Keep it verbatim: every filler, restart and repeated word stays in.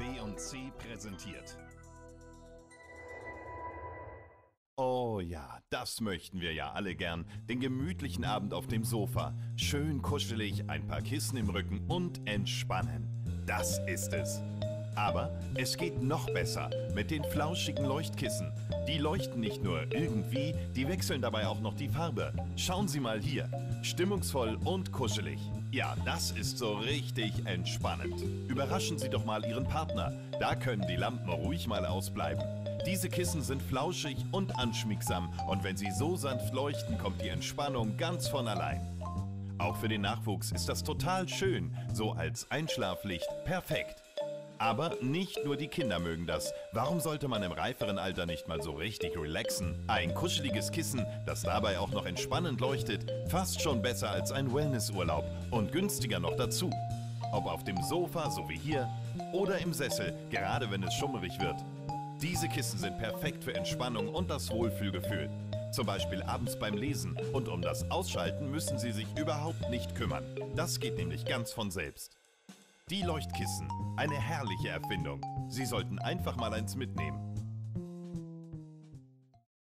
B und C präsentiert. Oh ja, das möchten wir ja alle gern. Den gemütlichen Abend auf dem Sofa. Schön kuschelig, ein paar Kissen im Rücken und entspannen. Das ist es. Aber es geht noch besser mit den flauschigen Leuchtkissen. Die leuchten nicht nur irgendwie, die wechseln dabei auch noch die Farbe. Schauen Sie mal hier. Stimmungsvoll und kuschelig. Ja, das ist so richtig entspannend. Überraschen Sie doch mal Ihren Partner. Da können die Lampen ruhig mal ausbleiben. Diese Kissen sind flauschig und anschmiegsam und wenn sie so sanft leuchten, kommt die Entspannung ganz von allein. Auch für den Nachwuchs ist das total schön, so als Einschlaflicht perfekt. Aber nicht nur die Kinder mögen das. Warum sollte man im reiferen Alter nicht mal so richtig relaxen? Ein kuscheliges Kissen, das dabei auch noch entspannend leuchtet, fast schon besser als ein Wellnessurlaub und günstiger noch dazu. Ob auf dem Sofa, so wie hier, oder im Sessel, gerade wenn es schummerig wird. Diese Kissen sind perfekt für Entspannung und das Wohlfühlgefühl. Zum Beispiel abends beim Lesen. Und um das Ausschalten müssen Sie sich überhaupt nicht kümmern. Das geht nämlich ganz von selbst. Die Leuchtkissen. Eine herrliche Erfindung. Sie sollten einfach mal eins mitnehmen.